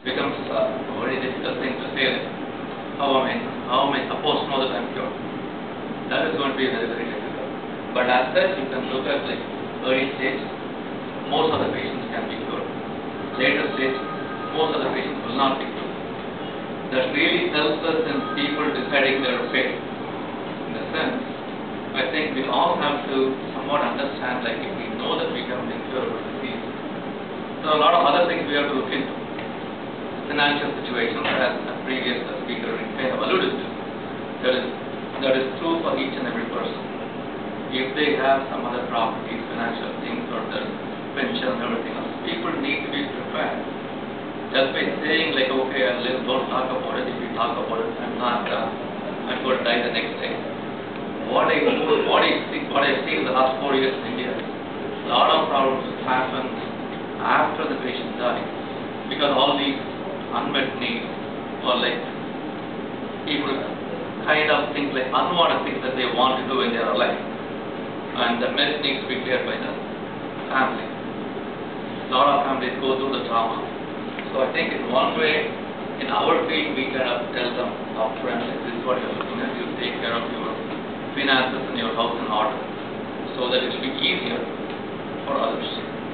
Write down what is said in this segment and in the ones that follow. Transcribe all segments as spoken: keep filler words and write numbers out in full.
becomes uh, a very difficult thing to say. Like, how am I, how am I supposed to know that I'm cured? That is going to be very, very difficult. But as such, you can look at like early stage, most of the patients can be cured. Later stage, most of the patients will not be cured. That really helps us in people deciding their fate. In the sense, I think we all have to somewhat understand, like if we know that we have an incurable disease, there are a lot of other things we have to look into. Financial situations, as a previous speaker kind of alluded to, that is, that is true for each and every person. If they have some other properties, financial things, or their pension and everything else, people need to be prepared. Just by saying like, okay, I'll live, don't talk about it. If you talk about it, I'm not, uh, I'm going to die the next day. What I what I see, what I've seen in the last four years in India, a lot of problems happen after the patient dies, because all these unmet needs, or like people kind of think like unwanted things that they want to do in their life, and the mess needs to be cleared by the family. A lot of families go through the trauma. So I think in one way, in our field, we kind of tell them upfront, like, this is what you're looking at, you take care of your finances and your house in order, so that it will be easier for others.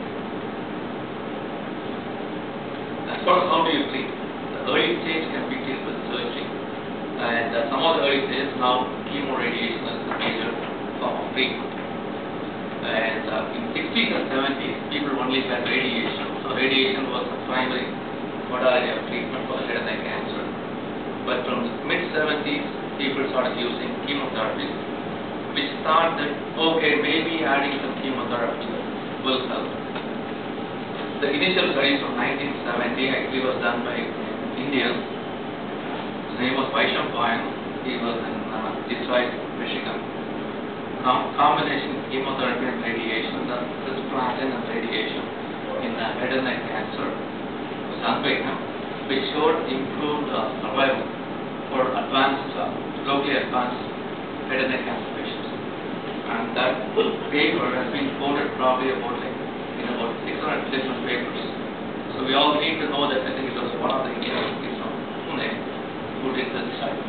As far as how do you treat, the early stage can be dealt with surgery, and uh, some of the early stages now, chemoradiation is a major form of treatment. And uh, in sixties and seventies, people only had radiation. So radiation was the primary modality of treatment for head and neck cancer. But from mid seventies, people started using chemotherapy, which thought that, okay, maybe adding some chemotherapy will help. The initial studies from nineteen seventy actually was done by Indians. His name was Vaisham Payan. He was in uh, Detroit, Michigan. Com combination chemotherapy and radiation, the cisplatin and radiation in uh, head and neck cancer was done by him, which showed improved uh, survival for advanced, uh, locally advanced head and neck cancer patients. And that paper has been quoted probably about like in about six hundred different papers. So we all need to know that. I think it was one of the universities from Pune who did this study.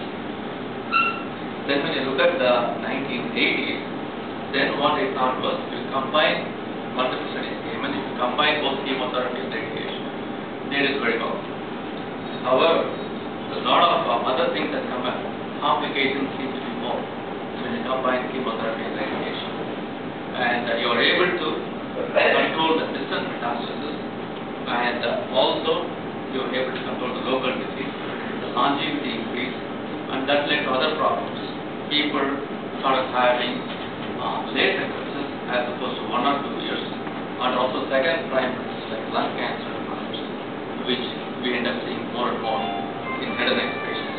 Then when you look at the nineteen eighties, then what they thought was, if you combine, multiple studies came, and if you combine both chemotherapy and radiation, they did very well. However, a lot of uh, other things that come up, complications seem to be more when you combine chemotherapy and radiation. And uh, you are able to control the distant metastasis, and uh, also you are able to control the local disease, the longevity increase, and that led to other problems. People started having uh, late recurrences as opposed to one or two years, and also second primaries like lung cancer and others, which we end up seeing more and more in head and neck patients.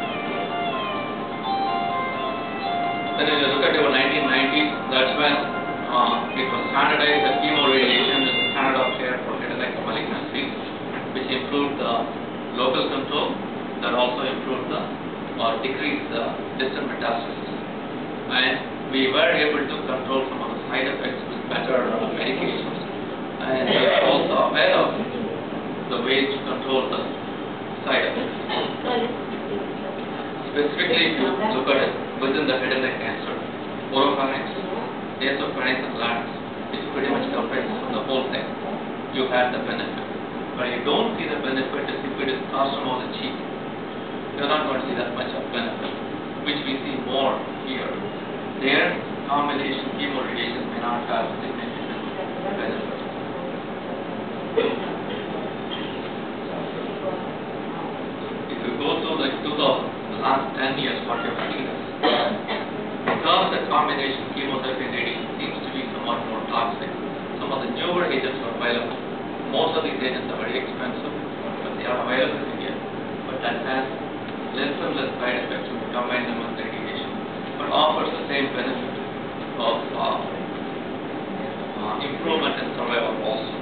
Then when you look at your nineteen nineties, that's when uh, it was standardized that chemoradiation is the standard of care for head and neck malignancies, which improved the local control, that also improved the or decrease the distant metastasis. And we were able to control some of the side effects with better uh, medications. And we are also aware of the ways to control the side effects. Specifically, if you look at it within the head and neck cancer, oropharynx, nasopharynx and larynx, which pretty much comprises the whole thing, you have the benefit. But you don't see the benefit if it is carcinoma of the cheek. You're not going to see that much of benefit, which we see more here. Their combination chemoradiation may not have significant benefit. If you go through like two thousand, the last ten years, what you've seen is, because the combination chemotherapy and radiation seems to be somewhat more toxic, some of the newer agents are available. Most of these agents are very expensive, but they are available in India. But that has less and less side effects when you combine them with radiation, but offers the same benefit of uh, uh, improvement in survival also.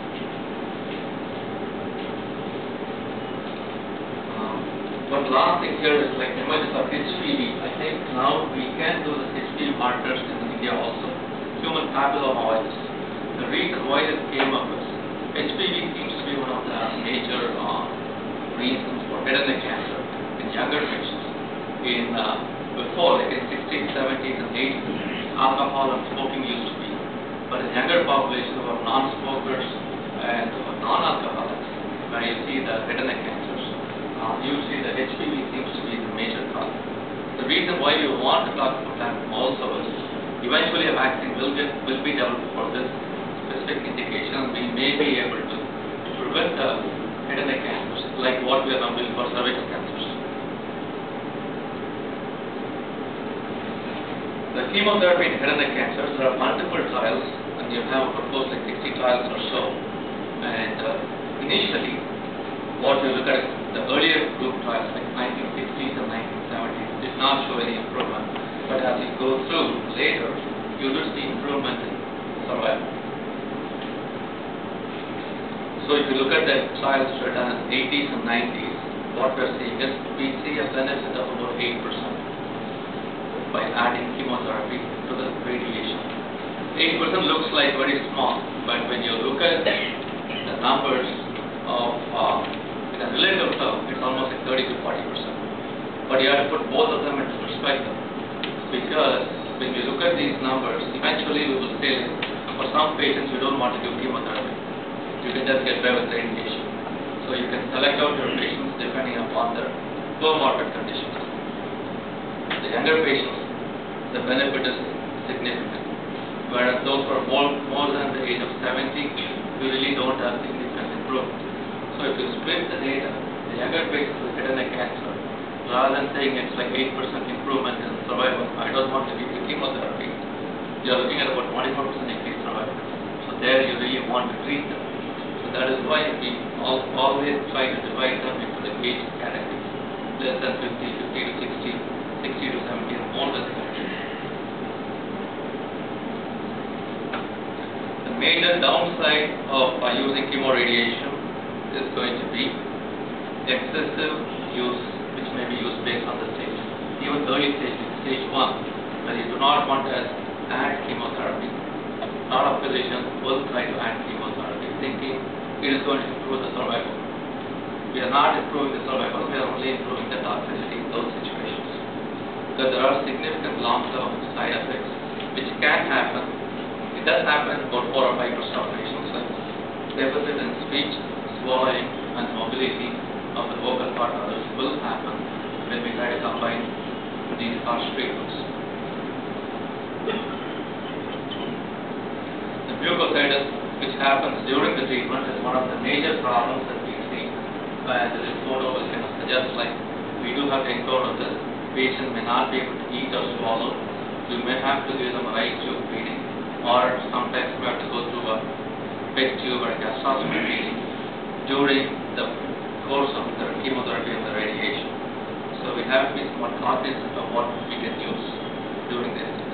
Um, but last thing here is like emergence of H P V. I think now we can do the H P V markers in India also. Human papillomavirus. The reason why this came up is H P V seems to be one of the major uh, head and neck cancer in younger patients. In uh, before, like in sixties, seventies, and eighties, alcohol and smoking used to be. But in younger population of non-smokers and non-alcoholics, where you see the head and neck cancers, uh, you see the H P V seems to be the major cause. The reason why we want to talk about that also is eventually a vaccine will get will be developed for this specific indication. We may be able to prevent the head and neck cancers like what we are now doing for cervical cancers. The chemotherapy in head and neck cancers, there are multiple trials, and you have proposed like sixty trials or so. And uh, initially, what we look at is the earlier group trials, like nineteen sixties and nineteen seventies, did not show any improvement. But as you go through later, you do see improvement in survival. So if you look at the trials that were done in the eighties and nineties, what we are seeing is we see a benefit of about eight percent. By adding chemotherapy to the radiation. eight percent looks like very small, but when you look at the numbers of uh, in a relative term, it's almost like thirty to forty percent. But you have to put both of them into perspective, because when you look at these numbers, eventually we will say, for some patients we don't want to do chemotherapy. You can just get by with radiation. So you can select out your patients depending upon their comorbid conditions. The younger patients, the benefit is significant. Whereas those who are more, more than the age of seventy, you really don't have significant improvement. So if you split the data, the younger patients with head and neck cancer, rather than saying it's like eight percent improvement in survival, I don't want to give you chemotherapy, you are looking at about twenty-four percent increased survival. So there you really want to treat them. So that is why we all, always try to divide them into the age categories. Less than fifty, fifty to sixty, sixty to seventy, and more than seventy. The major downside of uh, using chemoradiation is going to be excessive use, which may be used based on the stage. Even early stage, stage one, where you do not want to add chemotherapy. A lot of physicians will try to add chemotherapy, thinking it is going to improve the survival. We are not improving the survival, we are only improving the toxicity in those situations. Because there are significant long-term side effects which can happen. It does happen in about four or five percent of patients, like deficit in speech, swallowing, and mobility of the vocal part others will happen when we try to combine these harsh treatments. The mucositis, which happens during the treatment, is one of the major problems that we see. And this photo will kind of suggest like we do have to encounter this. Patient may not be able to eat or swallow. You may have to give them a right tube feeding, or sometimes we have to go through a peg tube or a gastrostomy feeding during the course of the chemotherapy and the radiation. So we have to be somewhat cognizant of what we can use during these things.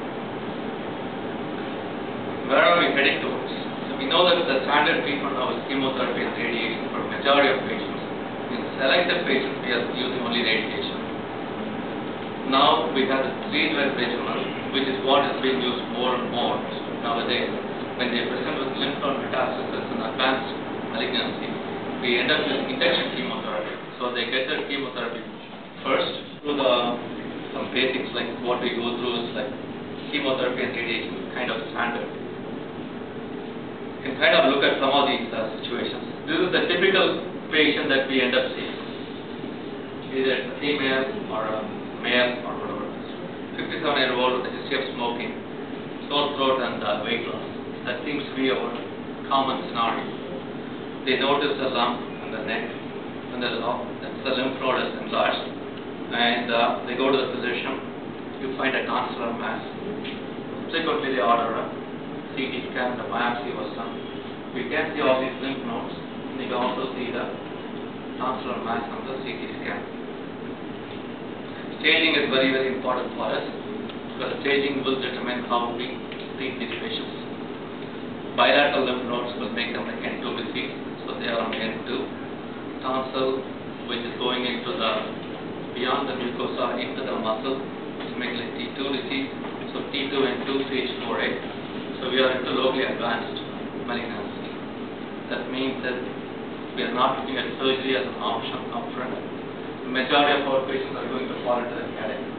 Where are we heading towards? So we know that the standard treatment now is chemotherapy and radiation for majority of patients. In selected patients, we are using only radiation. Now we have the three-drug regimen, which is what is being used more and more nowadays. When they present with lymph node metastasis and advanced malignancy, we end up using induction chemotherapy. So they get their chemotherapy first through the some basics like what we go through is like chemotherapy and radiation kind of standard. You can kind of look at some of these uh, situations. This is the typical patient that we end up seeing. Either it's a female or a male or whatever. fifty-seven year old with a history of smoking, sore throat and uh, weight loss. That seems to be our common scenario. They notice a lump in the neck, and the, that's the lymph node is enlarged, and uh, they go to the physician. You find a tonsillar mass. Subsequently, they order a C T scan. The biopsy was done. You can see all these lymph nodes. You can also see the tonsillar mass on the C T scan. Staging is very, very important for us, because staging will determine how we treat these patients. Bilateral lymph nodes will make them like N two disease, so they are on N two. Tonsil, which is going into the beyond the mucosa into the muscle, which makes like T two disease. So T two N two stage four A. So we are into locally advanced malignancy. That means that we are not looking at surgery as an option upfront. The majority of our patients are going to fall into that category.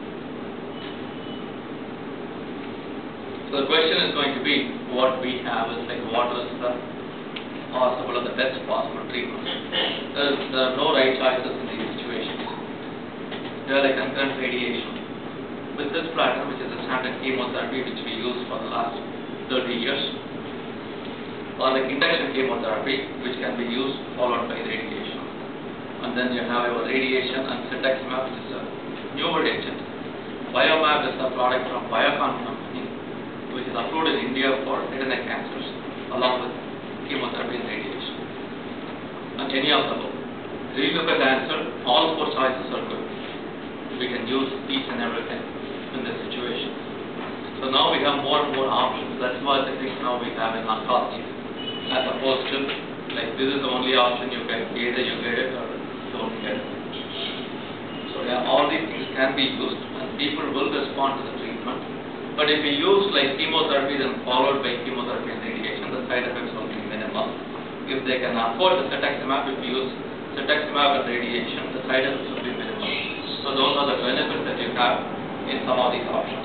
So the question is going to be, what we have is like, what is the possible or the best possible treatment? There, is, there are no right choices in these situations. They are like concurrent radiation. With this platinum, which is a standard chemotherapy which we use for the last thirty years, or like induction chemotherapy, which can be used followed by radiation. And then you have your radiation and cetuximab, which is a newer agent. Biomab is a product from Biocon company, which is approved in India for head and neck cancers, along with chemotherapy and radiation. And any of the above. If you look at the answer, all four choices are good. We can use each and everything in this situation. So now we have more and more options. That's what I think now we have in oncology. As opposed to, like, this is the only option you get, either you get it or don't get it. So yeah, all these things can be used and people will respond to the treatment. But if we use like chemotherapy then followed by chemotherapy and radiation, the side effects will be minimal. If they can afford the cetuximab, if you use cetuximab and radiation, the side effects will be minimal. So those are the benefits that you have in some of these options.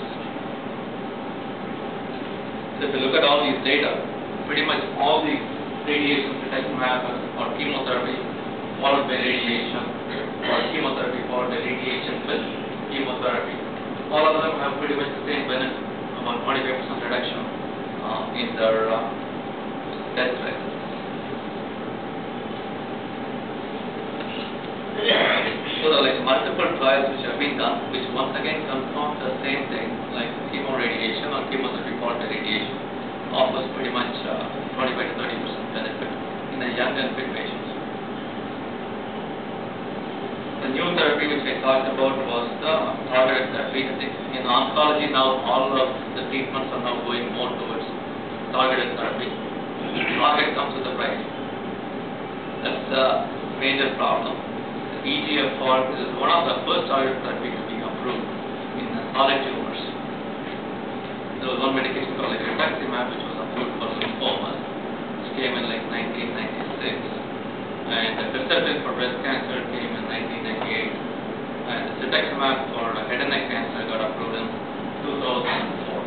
So if you look at all these data, pretty much all these radiation, cetuximab or chemotherapy followed by radiation, or chemotherapy followed by radiation with chemotherapy, all of them have pretty much the same benefit, about twenty-five percent reduction uh, in their uh, death rate. So there are like multiple trials which have been done, which once again confirm the same thing, like chemoradiation or chemotherapy followed by radiation offers pretty much uh, twenty-five to thirty percent benefit in the young and fit patients. The new therapy which I talked about was the targeted therapy. I think in oncology now all of the treatments are now going more towards targeted therapy. Target comes with a price. That's the major problem. E G F R is one of the first targeted therapies to be approved in solid tumors. There was one medication called like rituximab which was approved for lymphoma, which came in like nineteen ninety-six, and the Herceptin for breast cancer came in nineteen ninety-eight, and the cetuximab for head and neck cancer got approved in two thousand four.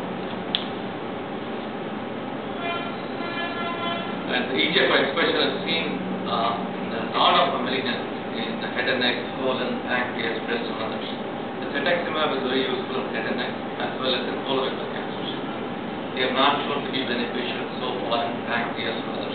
And the E G F R expression is seen uh, in a lot of malignancies in the head and neck, colon, pancreas, breast, and others. The cetuximab is very useful in head and neck as well as in colorectal cancers. They have not shown to be beneficial so far in pancreas and others.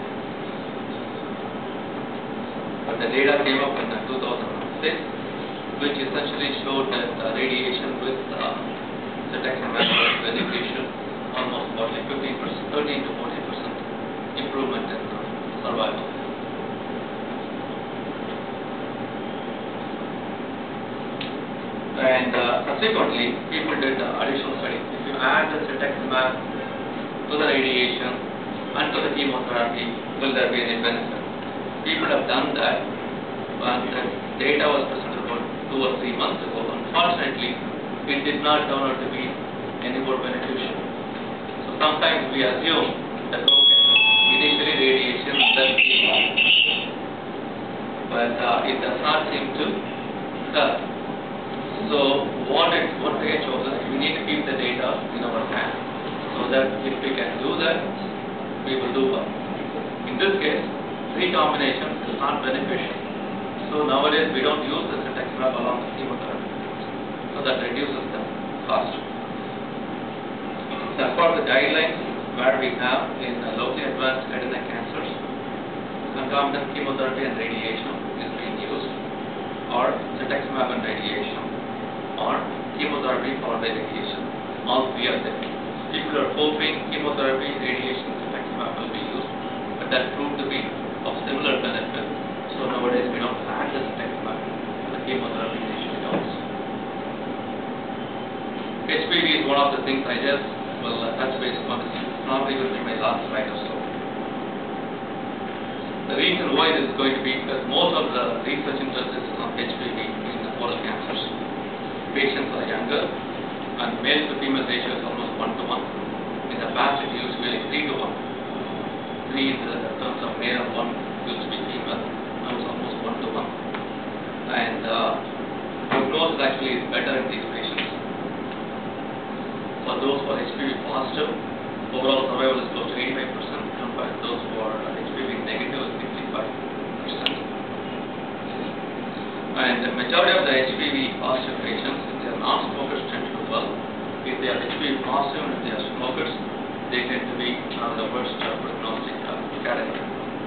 But the data came up in two thousand six, which essentially showed that uh, radiation with uh, cetuximab was beneficial, almost about like fifteen percent, thirteen to fourteen percent improvement in uh, survival. And uh, subsequently, people did uh, additional studies. If you add the cetuximab to the radiation and to the chemotherapy, will there be any benefit? People have done that, but the data was presented about two or three months ago. Unfortunately, it did not turn out to be any more beneficial. So sometimes we assume that okay, initially radiation, then chemo, but uh, it does not seem to help. So what it what I chose is we need to keep the data in our hand, so that if we can do that, we will do well. In this case, recombination is not beneficial. So nowadays we don't use the cetuximab along with chemotherapy, so that reduces the cost. So as far as the guidelines where we have in uh, locally advanced head and neck cancers, concomitant chemotherapy and radiation is being used, or cetuximab and radiation, or chemotherapy followed by radiation. All three are there. People are hoping chemotherapy, radiation, cetuximab will be used, but that proved to be of similar benefit. So nowadays we don't add the cetuximab to the chemotherapy initially also. H P V is one of the things I just will uh, touch base on. This probably will be my last slide or so. The reason why this is going to be because most of the research interest is on H P V in the oral cancers. Patients are younger, and male to female ratio is almost one to one. In the past, it used to be like three to one. Three in the terms of male and one used to be female. actually is better in these patients. For those who are H P V positive, overall survival is close to eighty-five percent compared to those who are H P V negative is sixty-five percent. And the majority of the H P V positive patients, if they are non-smokers, tend to do well. If they are H P V positive and if they are smokers, they tend to be uh, the worst uh, prognostic uh, category.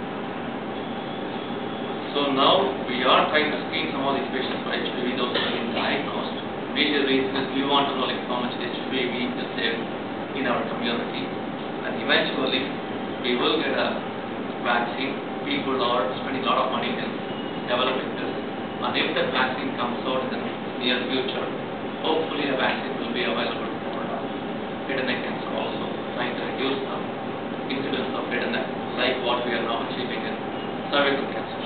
So now we are trying to screen some of these patients for H P V, those who have been diagnosed. Major reason is we want to know like how much H P V is there in our community, and eventually we will get a vaccine. People are spending a lot of money in developing this, and if that vaccine comes out in the near future, hopefully a vaccine will be available for uh, head and neck cancer also, trying to reduce the incidence of head and neck, like what we are now achieving in cervical cancer.